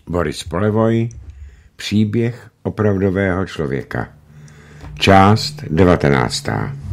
Boris Polevoj, Příběh opravdového člověka. Část 19.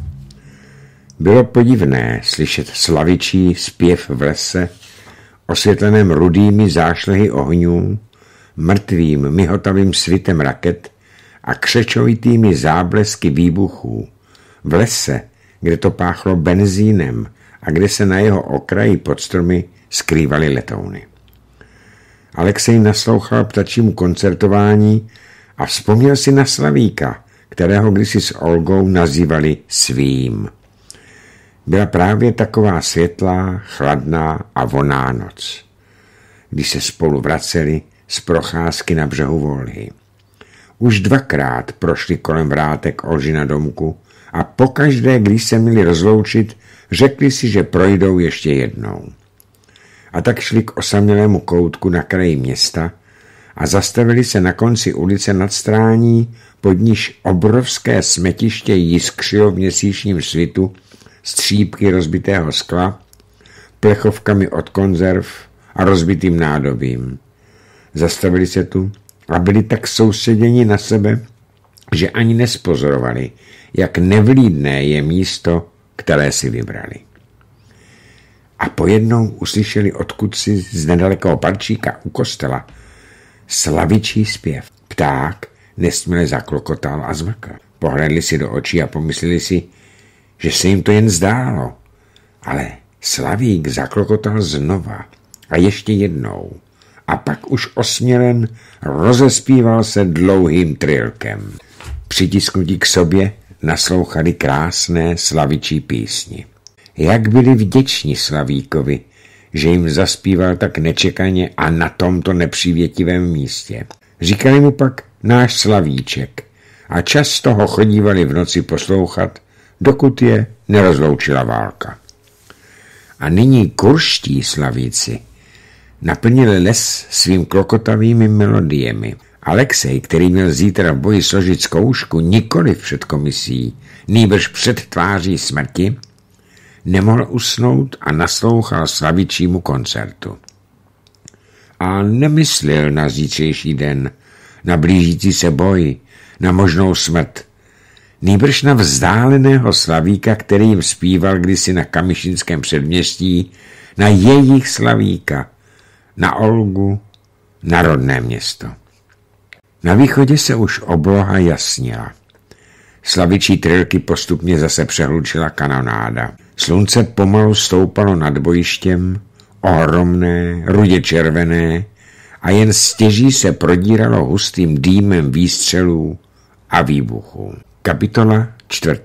Bylo podivné slyšet slavičí zpěv v lese, osvětleném rudými zášlehy ohňů, mrtvým mihotavým svitem raket a křečovitými záblesky výbuchů. V lese, kde to páchlo benzínem a kde se na jeho okraji pod stromy skrývaly letouny. Alexej naslouchal ptačímu koncertování a vzpomněl si na Slavíka, kterého kdysi s Olgou nazývali svým. Byla právě taková světlá, chladná a vonná noc, když se spolu vraceli z procházky na břehu Volhy. Už dvakrát prošli kolem vrátek Olžina domku a pokaždé, když se měli rozloučit, řekli si, že projdou ještě jednou. A tak šli k osamělému koutku na kraji města a zastavili se na konci ulice nad Strání, pod níž obrovské smetiště jiskřilo v měsíčním svitu střípky rozbitého skla, plechovkami od konzerv a rozbitým nádobím. Zastavili se tu a byli tak soustředěni na sebe, že ani nespozorovali, jak nevlídné je místo, které si vybrali. A pojednou uslyšeli odkudsi z nedalekého parčíka u kostela slavičí zpěv. Pták nesměle zaklokotal a zmrkl. Pohlédli si do očí a pomysleli si, že se jim to jen zdálo. Ale Slavík zaklokotal znova a ještě jednou. A pak už osmělen rozespíval se dlouhým trilkem. Přitisknutí k sobě naslouchali krásné slavičí písni. Jak byli vděční Slavíkovi, že jim zaspíval tak nečekaně a na tomto nepřívětivém místě. Říkali mu pak náš Slavíček a často ho chodívali v noci poslouchat, dokud je nerozloučila válka. A nyní kurští Slavíci naplnili les svým klokotavými melodiemi. Alexej, který měl zítra v boji složit zkoušku nikoli před komisí, nýbrž před tváří smrti, nemohl usnout a naslouchal slavičímu koncertu. A nemyslel na zítřejší den, na blížící se boj, na možnou smrt, nýbrž na vzdáleného Slavíka, který jim zpíval kdysi na Kamyšinském předměstí, na jejich Slavíka, na Olgu, na rodné město. Na východě se už obloha jasnila. Slavičí trilky postupně zase přehlučila kanonáda. Slunce pomalu stoupalo nad bojištěm, ohromné, rudě červené, a jen stěží se prodíralo hustým dýmem výstřelů a výbuchů. Kapitola 4.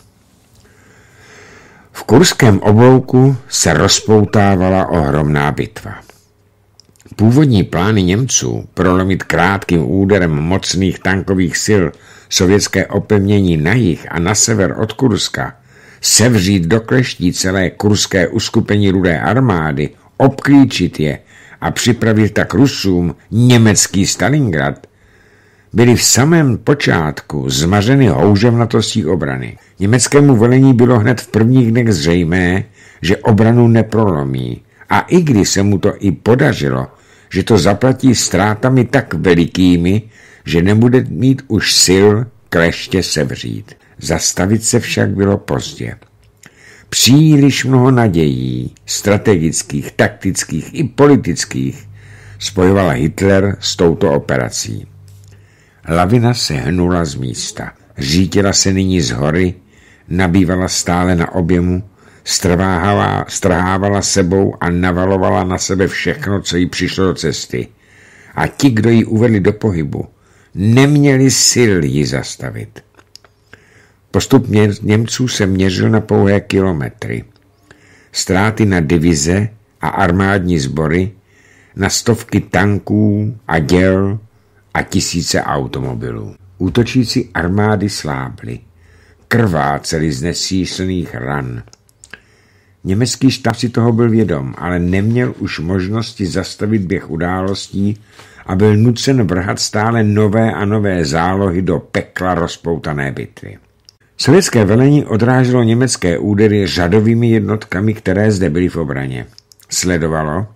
V Kurském oblouku se rozpoutávala ohromná bitva. Původní plány Němců prolomit krátkým úderem mocných tankových sil sovětské opevnění na jih a na sever od Kurska, sevřít do kleští celé kurské uskupení Rudé armády, obklíčit je a připravit tak Rusům německý Stalingrad, byly v samém počátku zmařeny houževnatostí obrany. Německému velení bylo hned v prvních dnech zřejmé, že obranu neprolomí, a i když se mu to i podařilo, že to zaplatí ztrátami tak velikými, že nebude mít už sil kleště sevřít. Zastavit se však bylo pozdě. Příliš mnoho nadějí, strategických, taktických i politických, spojoval Hitler s touto operací. Lavina se hnula z místa. Řítila se nyní z hory, nabývala stále na objemu, strhávala sebou a navalovala na sebe všechno, co jí přišlo do cesty. A ti, kdo ji uvedli do pohybu, neměli sil ji zastavit. Postup Němců se měřil na pouhé kilometry. Ztráty na divize a armádní sbory, na stovky tanků a děl a tisíce automobilů. Útočící armády slábly, krváceli z nesýšlených ran. Německý štáb si toho byl vědom, ale neměl už možnosti zastavit běh událostí a byl nucen vrhat stále nové a nové zálohy do pekla rozpoutané bitvy. Sovětské velení odráželo německé údery řadovými jednotkami, které zde byly v obraně. Sledovalo,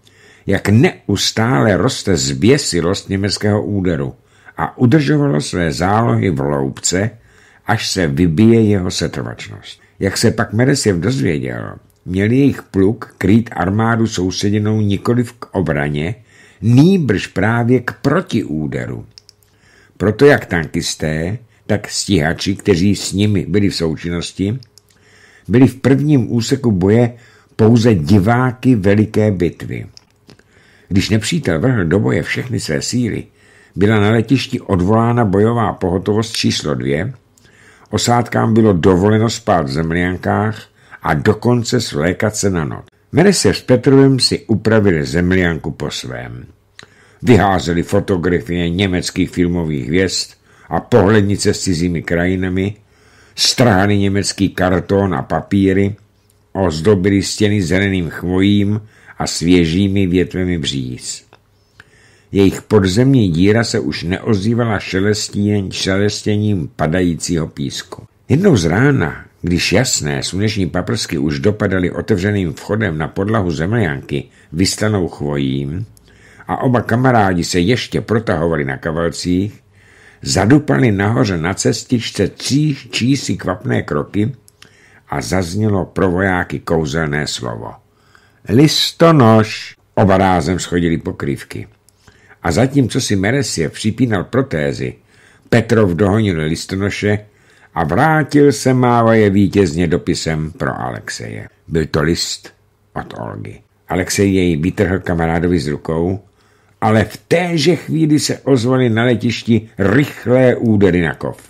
jak neustále roste zběsilost německého úderu a udržovalo své zálohy v loupce, až se vybije jeho setrvačnost. Jak se pak Meresjev dozvěděl, měl jejich pluk krýt armádu souseděnou nikoliv k obraně, nýbrž právě k protiúderu. Proto jak tankisté, tak stíhači, kteří s nimi byli v součinnosti, byli v prvním úseku boje pouze diváky veliké bitvy. Když nepřítel vrhl do boje všechny své síly, byla na letišti odvolána bojová pohotovost číslo 2, osádkám bylo dovoleno spát v zemljankách a dokonce svlékat se na noc. Meresjev s Petrovem si upravili zemljanku po svém. Vyházeli fotografie německých filmových hvězd a pohlednice s cizími krajinami, strhali německý karton a papíry, ozdobili stěny zeleným chvojím a svěžími větvemi bříz. Jejich podzemní díra se už neozývala šelestěním padajícího písku. Jednou z rána, když jasné sluneční paprsky už dopadaly otevřeným vchodem na podlahu zemljanky vyslanou chvojím a oba kamarádi se ještě protahovali na kavalcích, zadupali nahoře na cestičce čísi kvapné kroky a zaznělo pro vojáky kouzelné slovo. Listonoš! Oba rázem schodili pokrývky. A zatímco si Meresjev připínal protézy, Petrov dohonil listonoše a vrátil se mávaje vítězně dopisem pro Alexeje. Byl to list od Olgy. Alexej jej vytrhl kamarádovi z rukou, ale v téže chvíli se ozvaly na letišti rychlé údery na kov.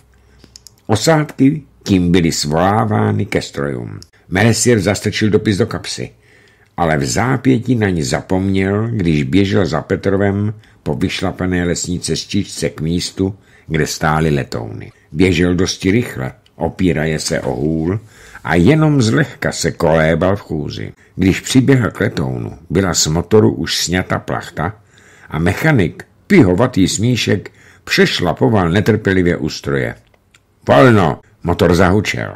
Osádky tím byly svolávány ke strojům. Meresjev zastrčil dopis do kapsy, ale v zápětí na ní zapomněl, když běžel za Petrovem po vyšlapané lesní cestičce k místu, kde stály letouny. Běžel dosti rychle, opíraje se o hůl a jenom zlehka se kolébal v chůzi. Když přiběhl k letounu, byla z motoru už sňata plachta a mechanik, pihovatý smíšek, přešlapoval netrpělivě u stroje. Volno! Motor zahučel.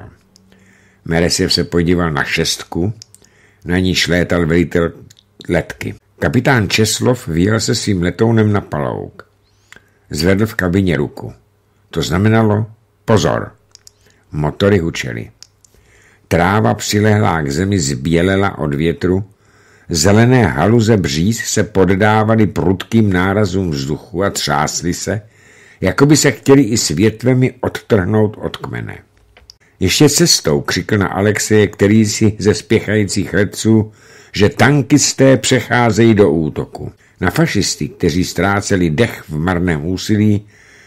Meresjev se podíval na šestku, na níž létal velitel letky. Kapitán Česlov vyjel se svým letounem na palouk. Zvedl v kabině ruku. To znamenalo pozor. Motory hučely. Tráva přilehlá k zemi zbělela od větru, zelené haluze bříz se poddávaly prudkým nárazům vzduchu a třásly se, jako by se chtěli i s větvemi odtrhnout od kmene. Ještě cestou křikl na Alexeje, který si ze spěchajících letců, že tankisté přecházejí do útoku. Na fašisty, kteří ztráceli dech v marném úsilí,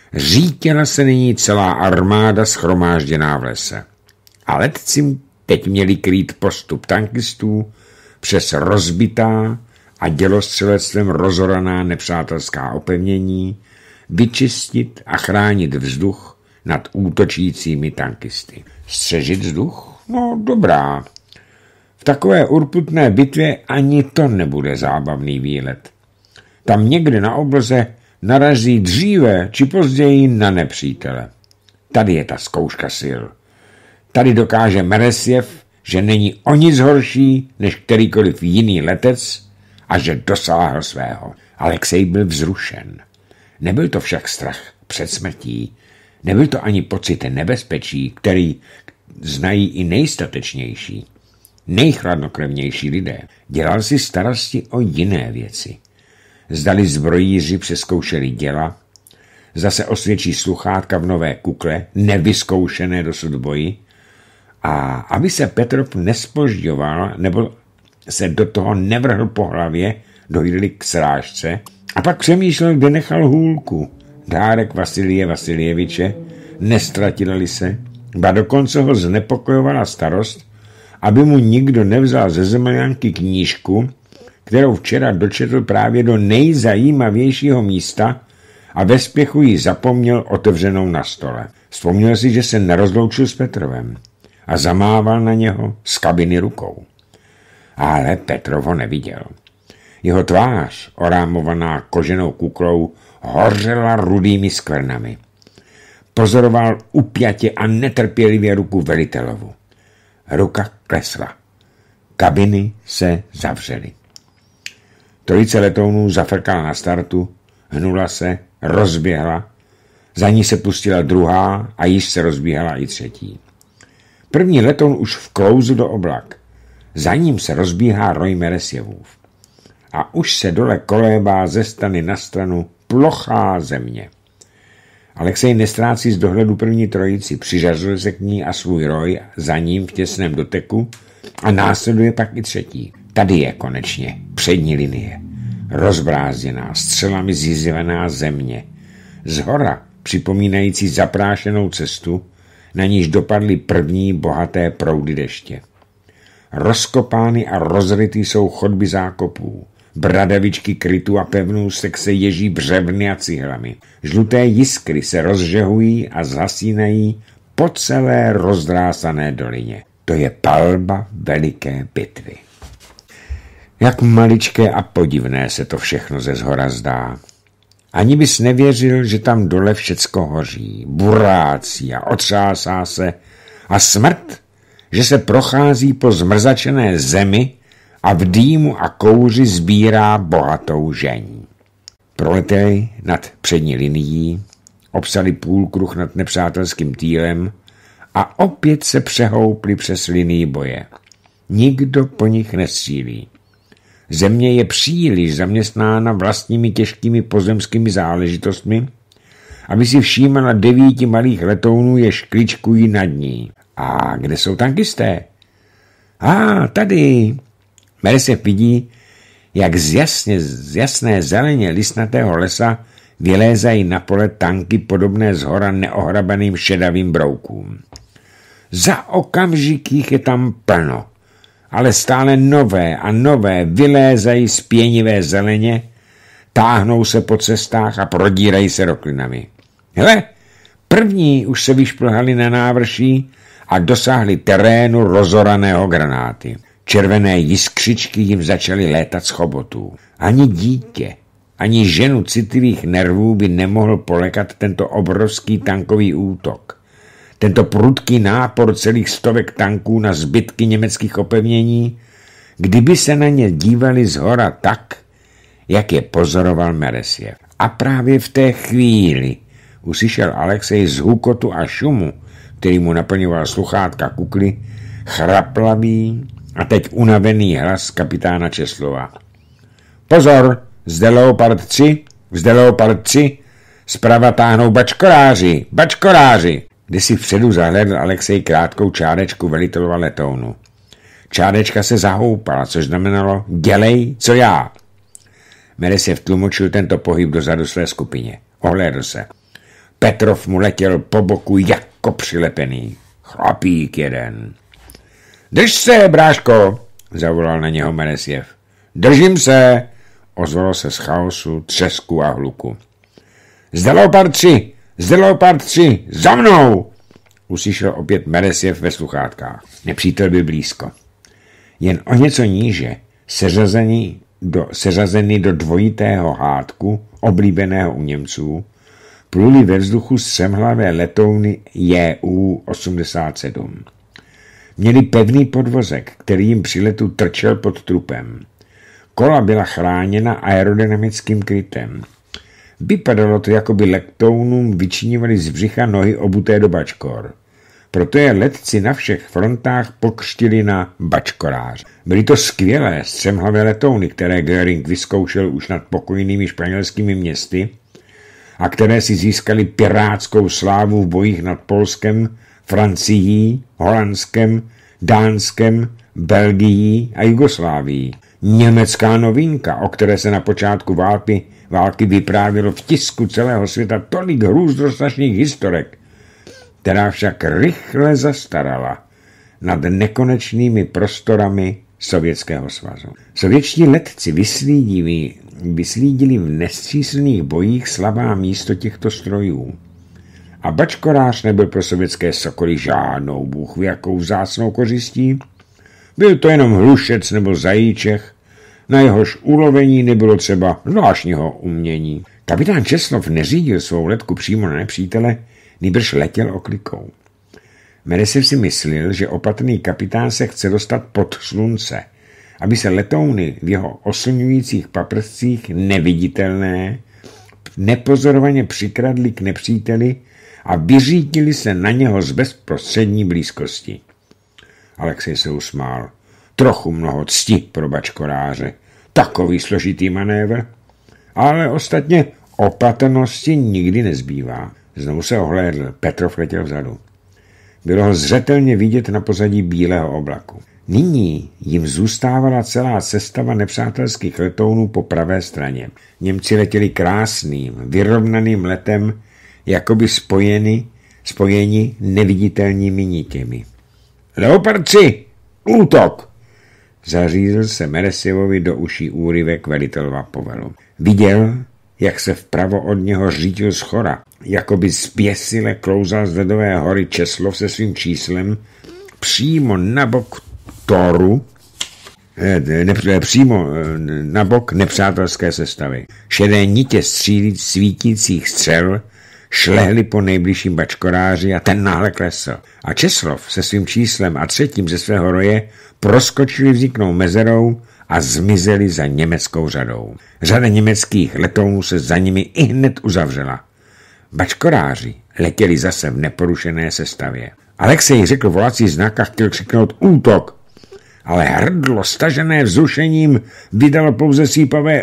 řítěla se nyní celá armáda shromážděná v lese. A letci teď měli krýt postup tankistů přes rozbitá a dělostřelectvem rozoraná nepřátelská opevnění, vyčistit a chránit vzduch nad útočícími tankisty. Střežit vzduch? No dobrá. V takové urputné bitvě ani to nebude zábavný výlet. Tam někde na obloze narazí dříve či později na nepřítele. Tady je ta zkouška sil. Tady dokáže Meresjev, že není o nic horší než kterýkoliv jiný letec a že dosáhl svého. Alexej byl vzrušen. Nebyl to však strach před smrtí, nebyl to ani pocit nebezpečí, který znají i nejstatečnější, nejchladnokrevnější lidé. Dělal si starosti o jiné věci. Zdali zbrojíři přeskoušeli děla, zase osvědčí sluchátka v nové kukle, nevyzkoušené dosud boji, a aby se Petrov nespožďoval nebo se do toho nevrhl po hlavě, dojeli k srážce a pak přemýšlel, kde nechal hůlku. Dárek Vasilije Vasiljeviče, nestratili se, ba dokonce ho znepokojovala starost, aby mu nikdo nevzal ze zemljanky knížku, kterou včera dočetl právě do nejzajímavějšího místa a ve spěchu ji zapomněl otevřenou na stole. Vzpomněl si, že se nerozloučil s Petrovem a zamával na něho z kabiny rukou. Ale Petrov ho neviděl. Jeho tvář, orámovaná koženou kuklou, hořela rudými skvrnami. Pozoroval upjatě a netrpělivě ruku velitelovu. Ruka klesla. Kabiny se zavřely. Trojice letounů zafrkala na startu, hnula se, rozběhla, za ní se pustila druhá a již se rozbíhala i třetí. První letoun už vklouzl do oblak. Za ním se rozbíhá roj Meresjevův. A už se dole kolébá ze strany na stranu plochá země. Alexej nestrácí z dohledu první trojici, přiřazuje se k ní a svůj roj za ním v těsném doteku a následuje pak i třetí. Tady je konečně přední linie, rozbrázděná, střelami zjizevená země. Zhora připomínající zaprášenou cestu, na níž dopadly první bohaté proudy deště. Rozkopány a rozrytý jsou chodby zákopů, bradavičky krytů a pevnůstek se ježí břevny a cihlami. Žluté jiskry se rozžehují a zhasínají po celé rozdrásané dolině. To je palba veliké bitvy. Jak maličké a podivné se to všechno ze zhora zdá. Ani bys nevěřil, že tam dole všecko hoří, burácí a otřásá se a smrt, že se prochází po zmrzačené zemi a v dýmu a kouři sbírá bohatou žení. Proletěli nad přední linií, obsali půlkruh nad nepřátelským týlem a opět se přehoupli přes linii boje. Nikdo po nich nestřílí. Země je příliš zaměstnána vlastními těžkými pozemskými záležitostmi, aby si všímala 9 malých letounů, jež kličkují nad ní. A kde jsou tankisté? Tady. Meresjev vidí, jak z jasné zeleně listnatého lesa vylézají na pole tanky podobné zhora neohrabaným šedavým broukům. Za okamžik jich je tam plno, ale stále nové a nové vylézají z pěnivé zeleně, táhnou se po cestách a prodírají se roklinami. Hele, první už se vyšplhali na návrší a dosáhli terénu rozoraného granáty. Červené jiskřičky jim začaly létat z chobotů. Ani dítě, ani ženu citlivých nervů by nemohl polekat tento obrovský tankový útok. Tento prudký nápor celých stovek tanků na zbytky německých opevnění, kdyby se na ně dívali zhora tak, jak je pozoroval Meresjev. A právě v té chvíli uslyšel Alexej z hukotu a šumu, který mu naplňoval sluchátka kukly, chraplavý a teď unavený hlas kapitána Česlova. Pozor, zde Leopard 3, zprava táhnou bačkoráři. Když si vpředu zahledl Alexej krátkou čárečku velitelova letounu. Čárečka se zahoupala, což znamenalo dělej, co já. Meresjev tlumočil tento pohyb dozadu své skupině. Ohlédl se. Petrov mu letěl po boku jako přilepený. Chlapík jeden. Drž se, bráško, zavolal na něho Meresjev. Držím se, ozvalo se z chaosu, třesku a hluku. Zde Leopard 3, za mnou, uslyšel opět Meresjev ve sluchátkách. Nepřítel byl blízko. Jen o něco níže, seřazení do dvojitého hádku, oblíbeného u Němců, pluli ve vzduchu střemhlavé letouny Ju-87. Měli pevný podvozek, který jim při letu trčel pod trupem. Kola byla chráněna aerodynamickým krytem. Vypadalo to, jako by letounům vyčíňovali z břicha nohy obuté do bačkor. Proto je letci na všech frontách pokřtili na bačkorář. Byly to skvělé střemhlavé letouny, které Göring vyzkoušel už nad pokojnými španělskými městy a které si získali pirátskou slávu v bojích nad Polskem, Francií, Holandskem, Dánskem, Belgií a Jugoslávií. Německá novinka, o které se na počátku války vyprávělo v tisku celého světa tolik hrůzdostrašných historek, která však rychle zastarala nad nekonečnými prostorami Sovětského svazu. Sovětští letci vyslídili v nesčíslných bojích slabá místo těchto strojů. A bačkorář nebyl pro sovětské sokoly žádnou bůhví jakou vzácnou kořistí. Byl to jenom hlušec nebo zajíček, na jehož ulovení nebylo třeba zvláštního umění. Kapitán Česlov neřídil svou letku přímo na nepřítele, nýbrž letěl oklikou. Meresjev si myslel, že opatrný kapitán se chce dostat pod slunce aby se letouny v jeho oslňujících paprscích neviditelné nepozorovaně přikradli k nepříteli a vyřítili se na něho z bezprostřední blízkosti. Alexej se usmál. Trochu mnoho cti pro bačkoráře. Takový složitý manévr. Ale ostatně opatrnosti nikdy nezbývá. Znovu se ohlédl. Petrov letěl vzadu. Bylo ho zřetelně vidět na pozadí bílého oblaku. Nyní jim zůstávala celá sestava nepřátelských letounů po pravé straně. Němci letěli krásným, vyrovnaným letem, jakoby spojeni neviditelnými nitěmi. Leopardci! Útok! Zařízl se Meresivovi do uší úryvek velitelova povelu. Viděl, jak se vpravo od něho řítil schora, jakoby zběsile klouzal z ledové hory Česlov se svým číslem přímo na bok Toru, přímo na bok nepřátelské sestavy. Šedé nitě svítících střel šlehli po nejbližším bačkoráři a ten náhle klesl. A Česlov se svým číslem a třetím ze svého roje proskočili vzniknou mezerou a zmizeli za německou řadou. Řada německých letounů se za nimi ihned uzavřela. Bačkoráři letěli zase v neporušené sestavě. Alexej řekl volací znak a chtěl křiknout útok, ale hrdlo stažené vzrušením vydalo pouze sípavé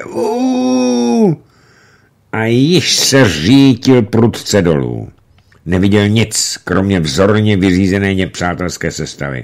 a již se řítil prudce dolů. Neviděl nic, kromě vzorně vyřízené nepřátelské sestavy.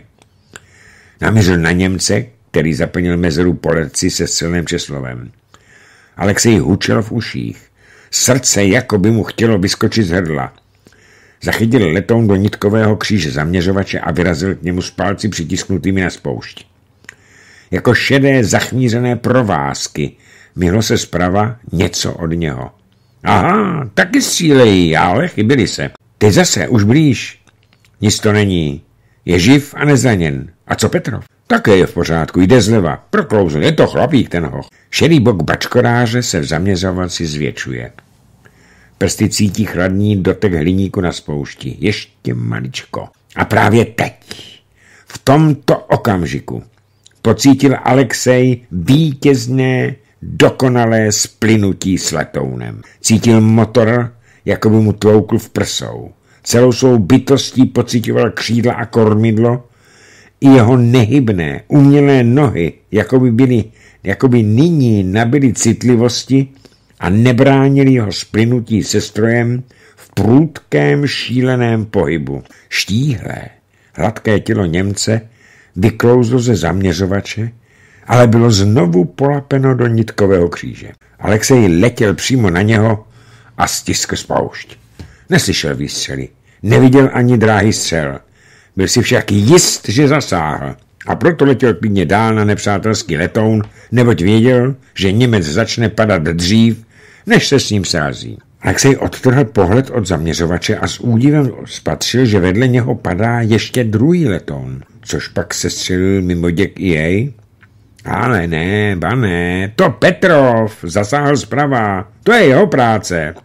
Namířil na Němce, který zaplnil mezeru po letci se střelným Česlovem. Alexej hučel v uších. Srdce jako by mu chtělo vyskočit z hrdla. Zachytil letoun do nitkového kříže zaměřovače a vyrazil k němu s palci přitisknutými na spoušť. Jako šedé zachmířené provázky myhlo se zprava něco od něho. Aha, taky střílejí, ale chybili se. Ty zase, už blíž. Nic to není. Je živ a nezraněn. A co Petrov? Také je v pořádku, jde zleva. Proklouzl, je to chlapík ten hoch. Šedý bok bačkoráře se v zaměřovaci zvětšuje. Prsty cítí chladný dotek hliníku na spoušti. Ještě maličko. A právě teď, v tomto okamžiku, pocítil Alexej vítězné, dokonalé splynutí s letounem. Cítil motor, jako by mu tloukl v prsou. Celou svou bytostí pocitoval křídla a kormidlo, i jeho nehybné, umělé nohy, jako by nyní nabyly citlivosti a nebránili jeho splynutí se strojem v prudkém šíleném pohybu. Štíhlé, hladké tělo Němce vyklouzlo ze zaměřovače, ale bylo znovu polapeno do nitkového kříže. Alexej letěl přímo na něho a stiskl spoušť. Neslyšel výstřely, neviděl ani dráhy střel. Byl si však jist, že zasáhl, a proto letěl klidně dál na nepřátelský letoun, neboť věděl, že Němec začne padat dřív, než se s ním sází. Alexej odtrhl pohled od zaměřovače a s údivem spatřil, že vedle něho padá ještě druhý letoun, což pak sestřelil mimo děk i jej. Ale ne, bané, to Petrov zasáhl zprava, to je jeho práce.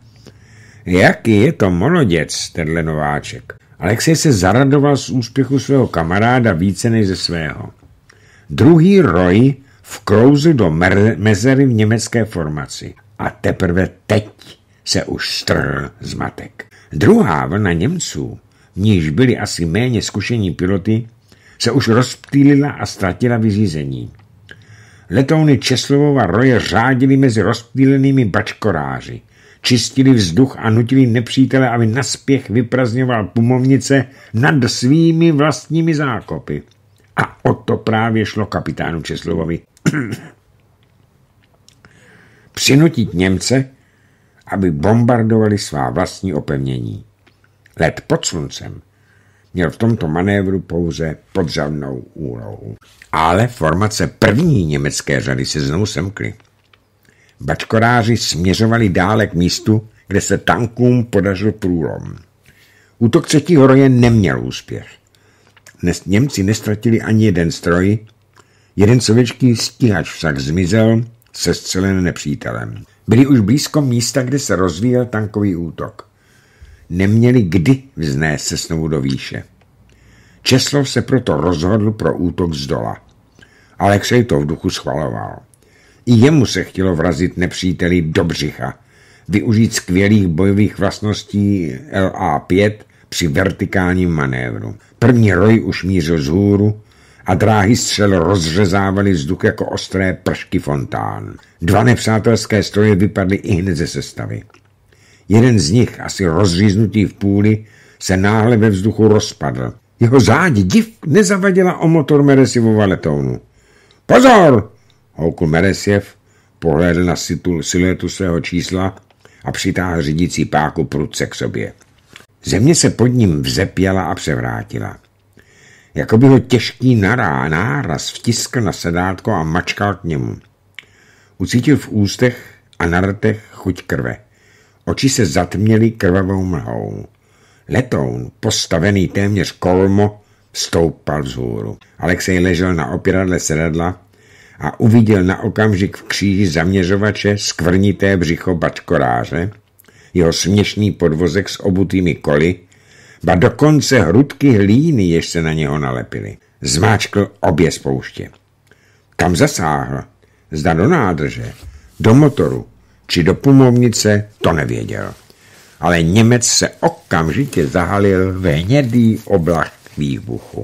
Jaký je to moloděc, tenhle nováček. Alexej se zaradoval z úspěchu svého kamaráda více než ze svého. Druhý roj vklouzl do mezery v německé formaci a teprve teď se už strhl zmatek. Druhá vlna Němců, v níž byli asi méně zkušení piloty, se už rozptýlila a ztratila vyřízení. Letouny Česlovova roje řádily mezi rozptýlenými bačkoráři, čistili vzduch a nutili nepřítele, aby naspěch vyprazňoval pumovnice nad svými vlastními zákopy. A o to právě šlo kapitánu Česlovovi. Přinutit Němce, aby bombardovali svá vlastní opevnění. Let pod sluncem měl v tomto manévru pouze podřadnou úlohu. Ale formace první německé řady se znovu semkly. Bačkoráři směřovali dále k místu, kde se tankům podařil průlom. Útok třetího roje neměl úspěch. Němci nestratili ani jeden stroj, jeden sovětský stíhač však zmizel sestřelen nepřítelem. Byli už blízko místa, kde se rozvíjel tankový útok. Neměli kdy vznést se znovu do výše. Česlov se proto rozhodl pro útok zdola. Alexej to v duchu schvaloval. I jemu se chtělo vrazit nepříteli do břicha, využít skvělých bojových vlastností LA-5 při vertikálním manévru. První roj už mířil vzhůru a dráhy střel rozřezávaly vzduch jako ostré pršky fontán. 2 nepřátelské stroje vypadly ihned ze sestavy. Jeden z nich, asi rozříznutý v půli, se náhle ve vzduchu rozpadl. Jeho zádi div nezavadila o motor Meresjevova letounu. Pozor! Houkl Meresjev, pohlédl na siluetu svého čísla a přitáhl řídící páku prudce k sobě. Země se pod ním vzepěla a převrátila. Jako by ho těžký náraz vtiskl na sedátko a mačkal k němu. Ucítil v ústech a na rtech chuť krve. Oči se zatměly krvavou mlhou. Letoun, postavený téměř kolmo, stoupal vzhůru. Alexej ležel na opěradle sedadla a uviděl na okamžik v kříži zaměřovače skvrnité břicho bačkoráře, jeho směšný podvozek s obutými koly, ba dokonce hrudky hlíny, jež se na něho nalepily. Zmáčkl obě spouště. Kam zasáhl? Zda do nádrže, do motoru, či do pumovnice, to nevěděl. Ale Němec se okamžitě zahalil ve hnědý oblak výbuchu.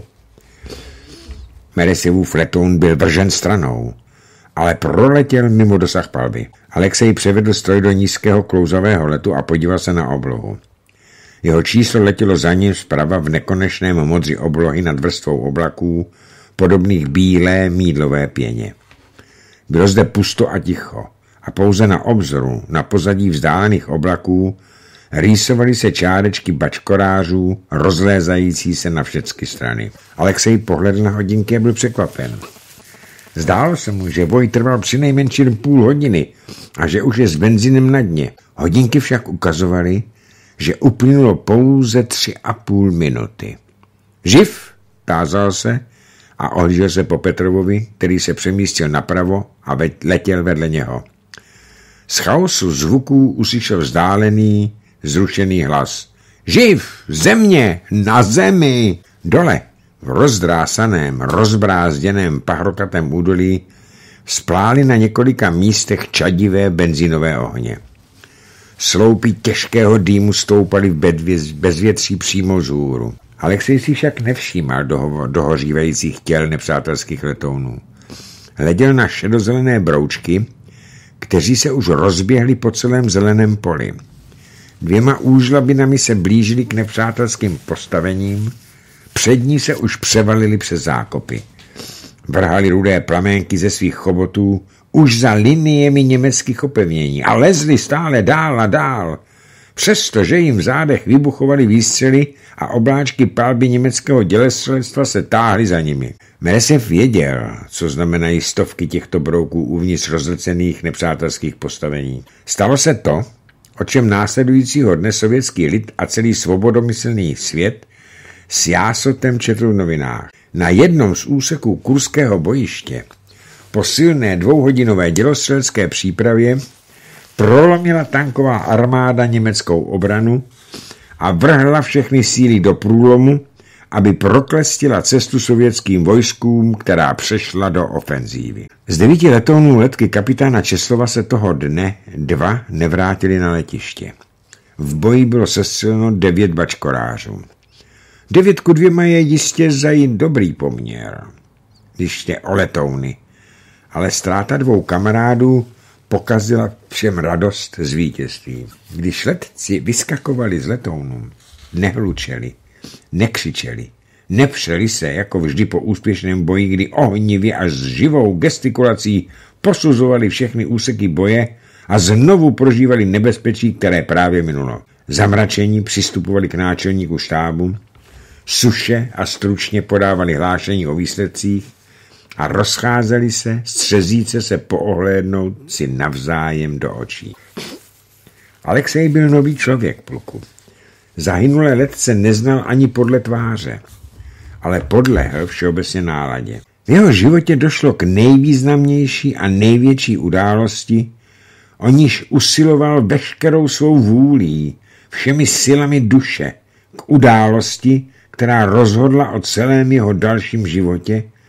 Meresjevův letoun byl vržen stranou, ale proletěl mimo dosah palby. Alexej převedl stroj do nízkého klouzavého letu a podíval se na oblohu. Jeho číslo letělo za ním zprava v nekonečném modři oblohy nad vrstvou oblaků, podobných bílé mýdlové pěně. Bylo zde pusto a ticho a pouze na obzoru, na pozadí vzdálených oblaků, rýsovaly se čárečky bačkorářů, rozlézající se na všechny strany. Alexej pohledl na hodinky a byl překvapen. Zdálo se mu, že boj trval přinejmenším půl hodiny a že už je s benzínem na dně. Hodinky však ukazovaly, že uplynulo pouze 3,5 minuty. Živ? Tázal se a ohlížel se po Petrovovi, který se přemístil napravo a letěl vedle něho. Z chaosu zvuků uslyšel vzdálený, zrušený hlas. Živ! Země! Na zemi! Dole, v rozdrásaném, rozbrázděném pahrokatém údolí, splály na několika místech čadivé benzínové ohně. Sloupy těžkého dýmu stoupaly v bezvětří přímo vzhůru. Alexej si však nevšímal dohořívajících těl nepřátelských letounů. Hleděl na šedozelené broučky, kteří se už rozběhli po celém zeleném poli. 2 úžlabinami se blížili k nepřátelským postavením, přední se už převalili přes zákopy. Vrhali rudé plaménky ze svých chobotů už za liniemi německých opevnění a lezli stále dál a dál. Přestože jim v zádech vybuchovaly výstřely a obláčky palby německého dělostřelectva se táhly za nimi. Meresjev věděl, co znamenají stovky těchto brouků uvnitř rozrcených nepřátelských postavení. Stalo se to, o čem následujícího dne sovětský lid a celý svobodomyslný svět s jásotem četl v novinách. Na jednom z úseků kurského bojiště po silné 2hodinové dělostřelecké přípravě prolomila tanková armáda německou obranu a vrhla všechny síly do průlomu, aby proklestila cestu sovětským vojskům, která přešla do ofenzívy. Z 9 letounů letky kapitána Česlova se toho dne 2 nevrátili na letiště. V boji bylo sestřeleno 9 bačkorářů. 9:2 je jistě zajít dobrý poměr, když jde o letouny, ale ztráta 2 kamarádů pokazila všem radost z vítězství. Když letci vyskakovali z letounů, nehlučeli, nekřičeli, nepřeli se, jako vždy po úspěšném boji, kdy ohnivě až s živou gestikulací posuzovali všechny úseky boje a znovu prožívali nebezpečí, které právě minulo. Zamračení přistupovali k náčelníku štábu, suše a stručně podávali hlášení o výsledcích a rozcházeli se, střezíce se poohlédnout si navzájem do očí. Alexej byl nový člověk, pluku. Zahynulé letce neznal ani podle tváře, ale podlehl všeobecně náladě. V jeho životě došlo k nejvýznamnější a největší události, o níž usiloval veškerou svou vůlí, všemi silami duše, k události, která rozhodla o celém jeho dalším životě,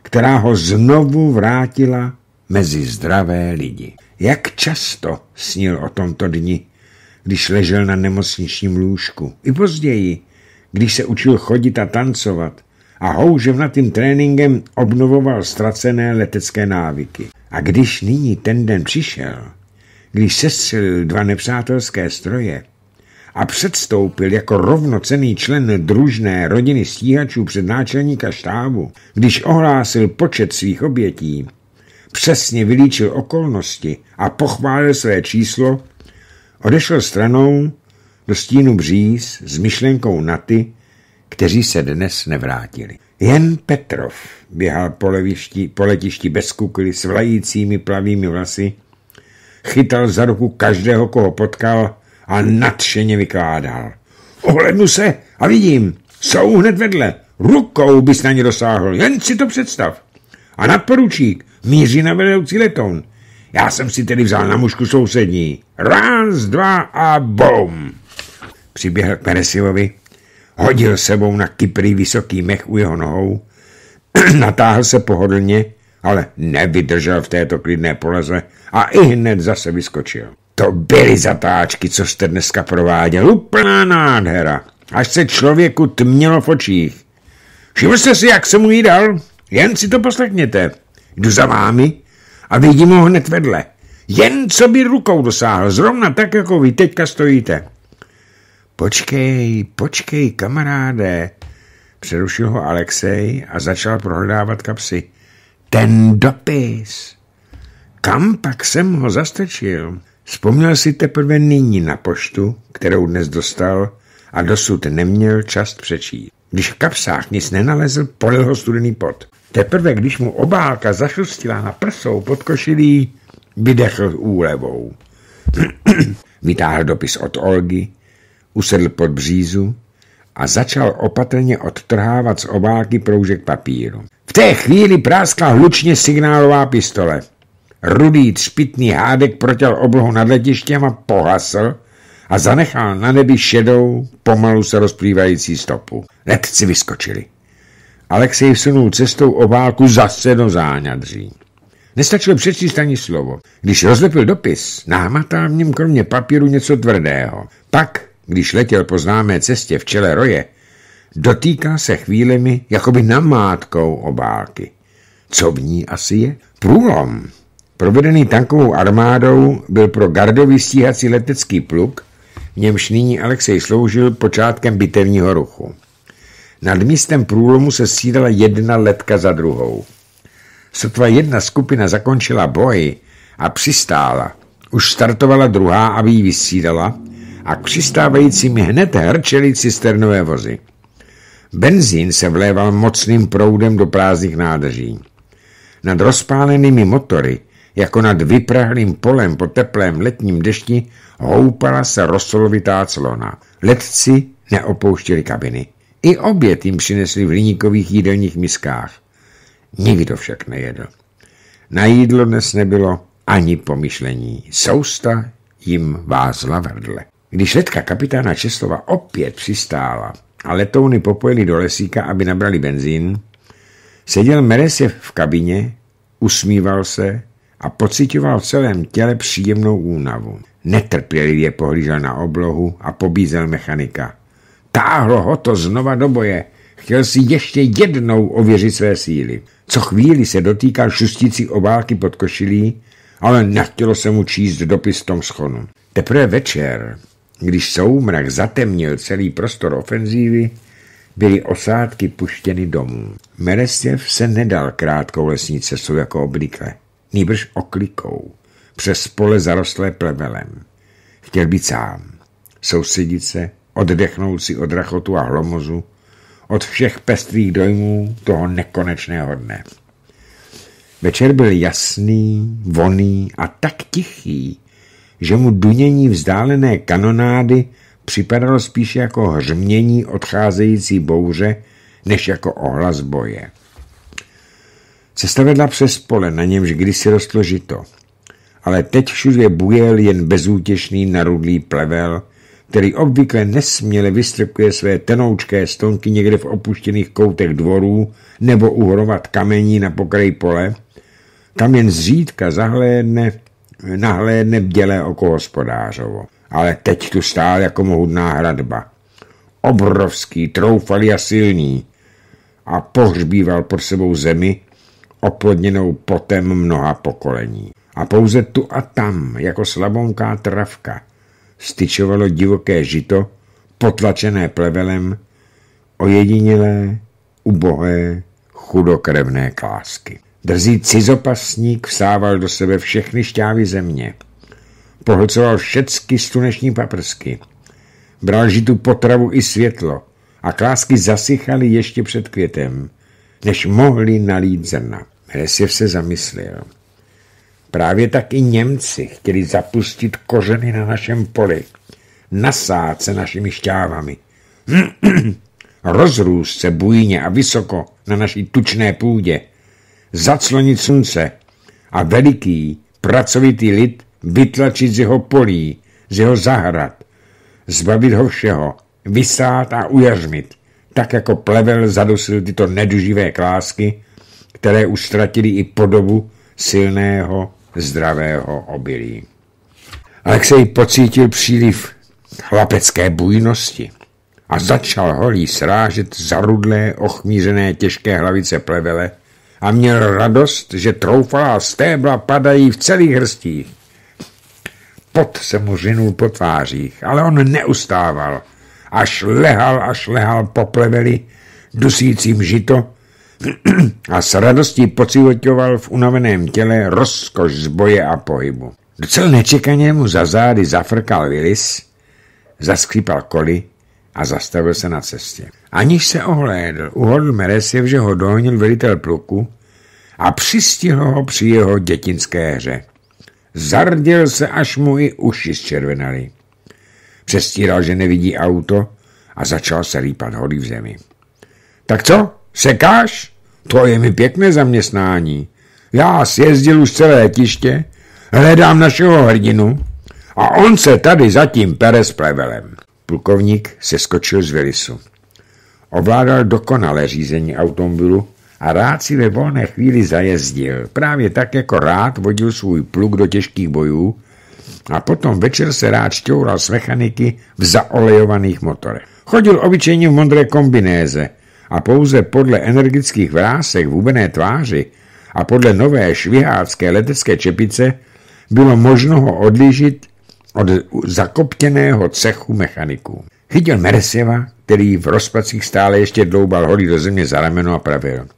která ho znovu vrátila mezi zdravé lidi. Jak často snil o tomto dni, když ležel na nemocničním lůžku. I později, když se učil chodit a tancovat a houževnatým tréninkem obnovoval ztracené letecké návyky. A když nyní ten den přišel, když sestřelil 2 nepřátelské stroje a předstoupil jako rovnocenný člen družné rodiny stíhačů před náčelníka štábu, když ohlásil počet svých obětí, přesně vylíčil okolnosti a pochválil své číslo, odešel stranou do stínu bříz s myšlenkou na ty, kteří se dnes nevrátili. Jen Petrov běhal po letišti bez kukly s vlajícími plavými vlasy, chytal za ruku každého, koho potkal a nadšeně vykládal. Ohlednu se a vidím, jsou hned vedle, rukou bys na ně dosáhl, jen si to představ. A nadporučík míří na vedoucí letoun. Já jsem si tedy vzal na mužku sousední. 1, 2 a bum! Přiběhl k Meresivovi, hodil sebou na kyprý vysoký mech u jeho nohou, natáhl se pohodlně, ale nevydržel v této klidné poloze a i hned zase vyskočil. To byly zatáčky, co jste dneska prováděl. Úplná nádhera. Až se člověku tmělo v očích. Všiml jste si, jak jsem mu jí dal? Jen si to poslechněte. Jdu za vámi a vidím ho hned vedle. Jen co by rukou dosáhl, zrovna tak, jako vy teďka stojíte. Počkej, kamaráde, přerušil ho Alexej a začal prohledávat kapsy. Ten dopis. Kam pak jsem ho zastrčil? Vzpomněl si teprve nyní na poštu, kterou dnes dostal a dosud neměl čas přečíst. Když v kapsách nic nenalezl, polil ho studený pot. Teprve když mu obálka zašustila na prsou pod košilí, vydechl úlevou. Vytáhl dopis od Olgy, usedl pod břízu a začal opatrně odtrhávat z obálky proužek papíru. V té chvíli práskla hlučně signálová pistole. Rudý třpitný hádek protěl oblohu nad letištěm a pohasl a zanechal na nebi šedou, pomalu se rozplývající stopu. Letci vyskočili. Alexej vsunul cestou obálku zase do záňadří. Nestačilo přečíst ani slovo. Když rozlepil dopis, námatal v něm kromě papíru něco tvrdého. Pak, když letěl po známé cestě v čele roje, dotýkal se chvílemi jakoby namátkou obálky. Co v ní asi je? Průlom, provedený tankovou armádou, byl pro gardový stíhací letecký pluk, v němž nyní Alexej sloužil počátkem bitevního ruchu. Nad místem průlomu se střídala jedna letka za druhou. Sotva jedna skupina zakončila boj a přistála. Už startovala druhá, aby ji vystřídala, a k přistávajícím hned hrčely cisternové vozy. Benzín se vléval mocným proudem do prázdných nádrží. Nad rozpálenými motory, jako nad vyprahlým polem po teplém letním dešti, houpala se rosolovitá clona. Letci neopouštěli kabiny. I oběd jim přinesli v hliníkových jídelních miskách. Nikdo však nejedl. Na jídlo dnes nebylo ani pomyšlení. Sousta jim vázla vrdle. Když letka kapitána Česlova opět přistála a letouny popojeli do lesíka, aby nabrali benzín, seděl Meresjev v kabině, usmíval se a pociťoval v celém těle příjemnou únavu. Netrpělivě pohlížel na oblohu a pobízel mechanika. Táhlo ho to znova do boje. Chtěl si ještě jednou ověřit své síly. Co chvíli se dotýkal šustící obálky pod košilí, ale nechtělo se mu číst dopis v tom schonu. Teprve večer, když soumrak zatemnil celý prostor ofenzívy, byly osádky puštěny domů. Meresjev se nedal krátkou lesní cestou jako obvykle, nýbrž oklikou, přes pole zarostlé plevelem. Chtěl být sám, soustředit se, oddechnout si od rachotu a hlomozu, od všech pestrých dojmů toho nekonečného dne. Večer byl jasný, vonný a tak tichý, že mu dunění vzdálené kanonády připadalo spíše jako hřmění odcházející bouře, než jako ohlas boje. Cesta vedla přes pole, na němž kdysi rostlo žito, ale teď všude bujel jen bezútěšný narudlý plevel, který obvykle nesměle vystrkuje své tenoučké stonky někde v opuštěných koutech dvorů nebo uhrovat kamení na pokraji pole, kam jen zřídka nahlédne bdělé oko hospodářovo. Ale teď tu stál jako mohutná hradba. Obrovský, troufalý a silný a pohřbíval pod sebou zemi, oplodněnou potem mnoha pokolení. A pouze tu a tam, jako slabonká travka, styčovalo divoké žito, potlačené plevelem, ojedinělé, ubohé, chudokrevné klásky. Drzý cizopasník vsával do sebe všechny šťávy země. Pohlcoval všecky sluneční paprsky. Bral žitu potravu i světlo a klásky zasychaly ještě před květem, než mohli nalít zrna. Meresjev se zamyslel. Právě tak i Němci chtěli zapustit kořeny na našem poli, nasát se našimi šťávami, rozrůst se bujně a vysoko na naší tučné půdě, zaclonit slunce a veliký, pracovitý lid vytlačit z jeho polí, z jeho zahrad, zbavit ho všeho, vysát a ujařmit, tak jako plevel zadusil tyto neduživé klásky, které už ztratili i podobu silného, zdravého obilí. Alexej pocítil příliv chlapecké bujnosti a začal holí srážet zarudlé, ochmířené těžké hlavice plevele a měl radost, že troufalá stébla padají v celých hrstích. Pot se mu řinul po tvářích, ale on neustával, až lehal po pleveli, dusícím žito a s radostí pociťoval v unaveném těle rozkoš z boje a pohybu. Docela nečekaně mu za zády zafrkal Willis, zaskřípal koly a zastavil se na cestě. Aniž se ohlédl, uhodl Meresjev, že ho dohonil velitel pluku a přistihl ho při jeho dětinské hře. Zarděl se, až mu i uši zčervenaly. Přestíral, že nevidí auto a začal se rýpat holí v zemi. Tak co? Sekáš? To je mi pěkné zaměstnání. Já sjezdil už celé letiště, hledám našeho hrdinu a on se tady zatím pere s plevelem. Plukovník se skočil z Willisu. Ovládal dokonale řízení automobilu a rád si ve volné chvíli zajezdil, právě tak jako rád vodil svůj pluk do těžkých bojů a potom večer se rád šťoural s mechaniky v zaolejovaných motorech. Chodil obyčejně v modré kombinéze a pouze podle energických vrásek v hubené tváři a podle nové švihácké letecké čepice bylo možno ho odlišit od zakoptěného cechu mechaniků. Chytil Meresjeva, který v rozpacích stále ještě dloubal holí do země za rameno a pravil.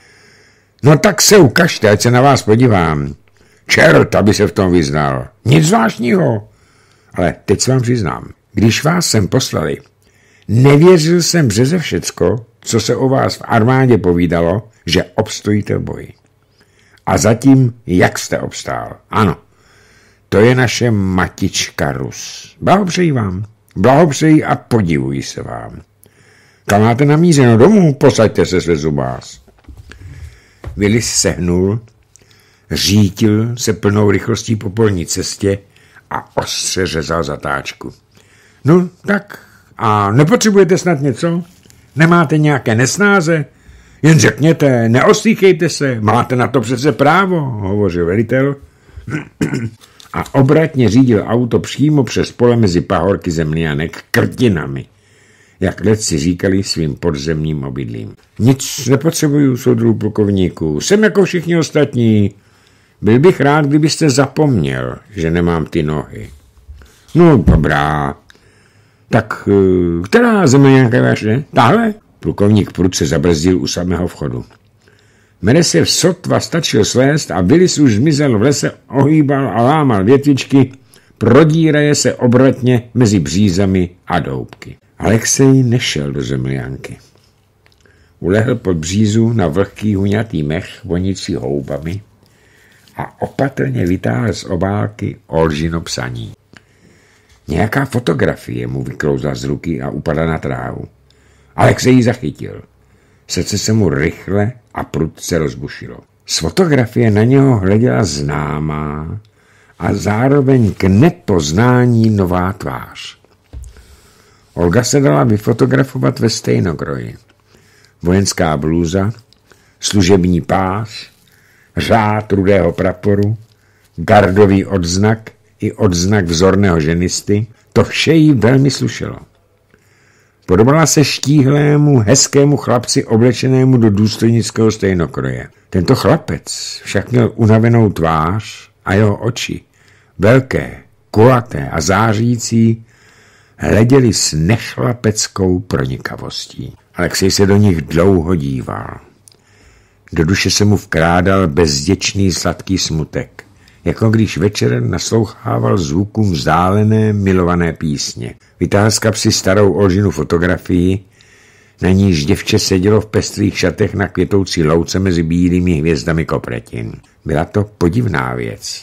No tak se ukažte, ať se na vás podívám. Čert, aby se v tom vyznal. Nic zvláštního. Ale teď se vám přiznám, když vás sem poslali, nevěřil jsem přeze všecko, co se o vás v armádě povídalo, že obstojíte v boji. A zatím, jak jste obstál? Ano, to je naše matička Rus. Blahopřeji vám. Blahopřeji a podivuji se vám. Kam máte namířeno domů? Posaďte se, své zubás. Willis sehnul, řítil se plnou rychlostí po polní cestě a ostře řezal zatáčku. No tak, a nepotřebujete snad něco? Nemáte nějaké nesnáze? Jen řekněte, neostýchejte se, máte na to přece právo, hovořil velitel. A obratně řídil auto přímo přes pole mezi pahorky zemlínek krtinami, jak letci říkali svým podzemním obydlím. Nic nepotřebuju, soudruhu plukovníku, jsem jako všichni ostatní. Byl bych rád, kdybyste zapomněl, že nemám ty nohy. No dobrá. Tak která zemlíňanka je vaše? Tahle? Plukovník prudce zabrzdil u samého vchodu. Meresjev sotva stačil svést a Willis už zmizel v lese, ohýbal a lámal větvičky, prodíraje se obratně mezi břízami a doubky. Alexej nešel do zemlíňanky. Ulehl pod břízu na vlhký huňatý mech vonící houbami a opatrně vytáhl z obálky Olžino psaní. Nějaká fotografie mu vyklouzla z ruky a upadla na trávu. Alexej ji zachytil. Srdce se mu rychle a prudce rozbušilo. Z fotografie na něho hleděla známá a zároveň k nepoznání nová tvář. Olga se dala vyfotografovat ve stejnokroji. Vojenská blůza, služební pás, řád rudého praporu, gardový odznak i odznak vzorného ženisty, to vše jí velmi slušelo. Podobala se štíhlému, hezkému chlapci oblečenému do důstojnického stejnokroje. Tento chlapec však měl unavenou tvář a jeho oči, velké, kulaté a zářící, hleděli s nechlapeckou pronikavostí. Alexej se do nich dlouho díval. Do duše se mu vkrádal bezděčný sladký smutek, jako když večer naslouchával zvukům vzdálené milované písně. Vytáhl z kapsy starou Olžinu fotografii, na níž děvče sedělo v pestrých šatech na květoucí louce mezi bílými hvězdami kopretin. Byla to podivná věc.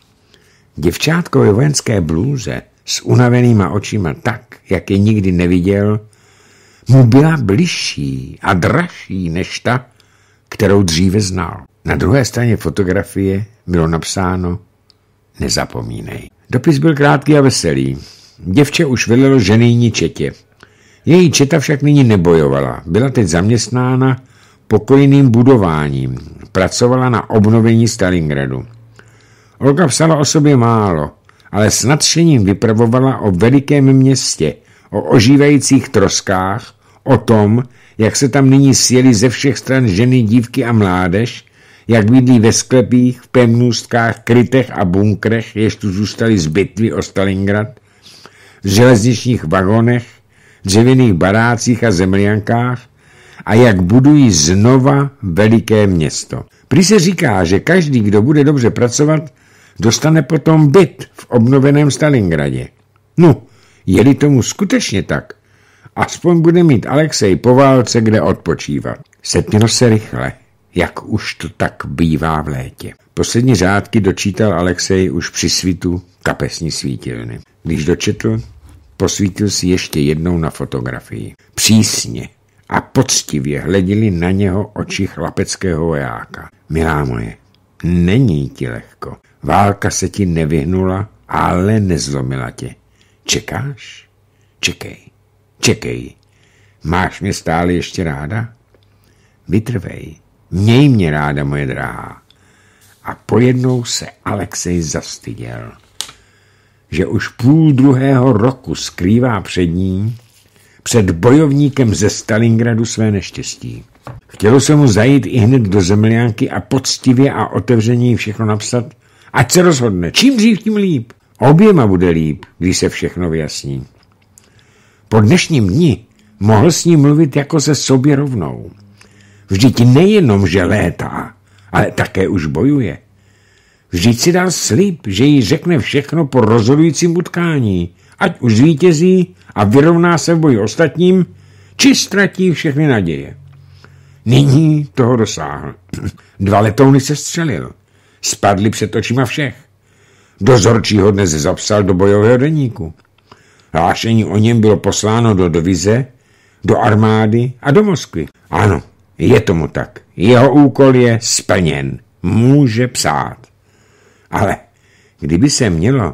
Děvčátko ve vojenské blůze s unavenýma očima tak, jak je nikdy neviděl, mu byla bližší a dražší než ta, kterou dříve znal. Na druhé straně fotografie bylo napsáno nezapomínej. Dopis byl krátký a veselý. Děvče už velelo ženijní četě. Její četa však nyní nebojovala. Byla teď zaměstnána pokojným budováním. Pracovala na obnovení Stalingradu. Olga psala o sobě málo, ale s nadšením vypravovala o velikém městě, o ožívajících troskách, o tom, jak se tam nyní sjeli ze všech stran ženy, dívky a mládež, jak bydlí ve sklepích, v pevnůstkách, krytech a bunkrech, jež tu zůstaly z bitvy o Stalingrad, v železničních vagonech, dřevěných barácích a zemljankách a jak budují znova veliké město. Prý se říká, že každý, kdo bude dobře pracovat, dostane potom byt v obnoveném Stalingradě. No, je-li tomu skutečně tak, aspoň bude mít Alexej po válce kde odpočívat. Setmělo se rychle, jak už to tak bývá v létě. Poslední řádky dočítal Alexej už při svitu kapesní svítilny. Když dočetl, posvítil si ještě jednou na fotografii. Přísně a poctivě hleděli na něho oči chlapeckého vojáka. Milá moje, není ti lehko. Válka se ti nevyhnula, ale nezlomila tě. Čekáš? Čekej, čekej. Máš mě stále ještě ráda? Vytrvej. Měj mě ráda, moje drahá. A pojednou se Alexej zastyděl, že už 2,5 roku skrývá před ní, před bojovníkem ze Stalingradu své neštěstí. Chtělo se mu zajít i hned do zemljanky a poctivě a otevřeně všechno napsat, ať se rozhodne, čím dřív, tím líp. Oběma bude líp, když se všechno vyjasní. Po dnešním dni mohl s ní mluvit jako se sobě rovnou. Vždyť nejenom, že létá, ale také už bojuje. Vždyť si dal slib, že jí řekne všechno po rozhodujícím utkání, ať už zvítězí a vyrovná se v boji ostatním, či ztratí všechny naděje. Nyní toho dosáhl. 2 letouny se střelil. Spadly před očima všech. Dozorčího dnes zapsal do bojového deníku. Hlášení o něm bylo posláno do divize, do armády a do Moskvy. Ano, je tomu tak. Jeho úkol je splněn. Může psát. Ale kdyby se mělo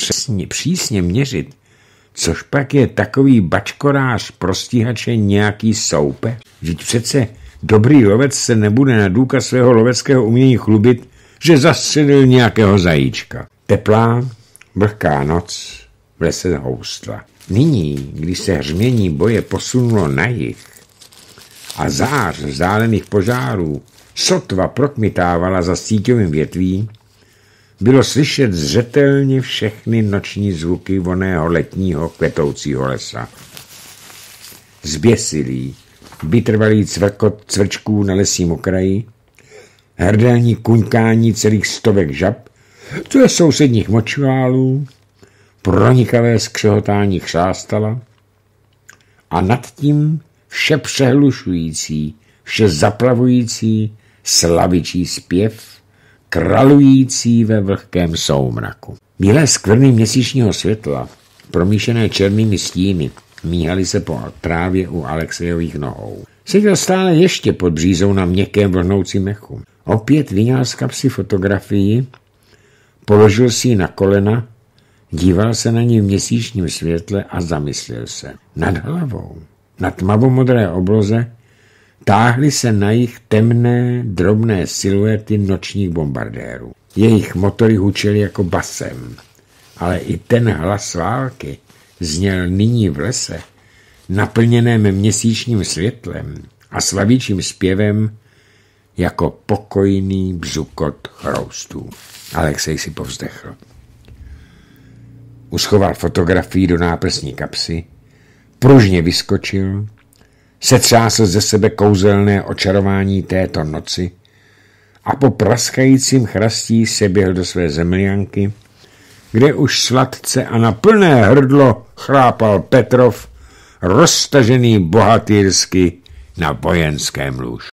přísně měřit, což pak je takový bačkorář pro stíhače nějaký soupeř? Vždyť přece dobrý lovec se nebude na důkaz svého loveckého umění chlubit, že zastřelil nějakého zajíčka. Teplá, vlhká noc v lese houstla. Nyní, když se hřmění boje posunulo na jih a zář vzdálených požárů sotva prokmitávala za síťovým větví, bylo slyšet zřetelně všechny noční zvuky voného letního kvetoucího lesa. Zběsilý, vytrvalý cvrkot cvrčků na lesním okraji, hrdelní kuňkání celých stovek žab, to je sousedních močválů, pronikavé skřehotání chřástala a nad tím vše přehlušující, vše zaplavující slavičí zpěv, kralující ve vlhkém soumraku. Bílé skvrny měsíčního světla, promíšené černými stíny, míhaly se po trávě u Alexejových nohou. Seděl stále ještě pod břízou na měkkém vlhnoucím mechu. Opět vyňal z kapsy fotografii, položil si ji na kolena, Díval se na ní v měsíčním světle a zamyslel se. Nad hlavou, na tmavomodré obloze, táhly se na jich temné, drobné siluety nočních bombardérů. Jejich motory hučely jako basem, ale i ten hlas války zněl nyní v lese, naplněném měsíčním světlem a slavíčím zpěvem jako pokojný bzukot chroustů. Alexej si povzdechl. Uschoval fotografii do náprsní kapsy, pružně vyskočil, setřásl ze sebe kouzelné očarování této noci a po praskajícím chrastí seběhl do své zemljanky, kde už sladce a na plné hrdlo chrápal Petrov, roztažený bohatýrsky na vojenském lůžku.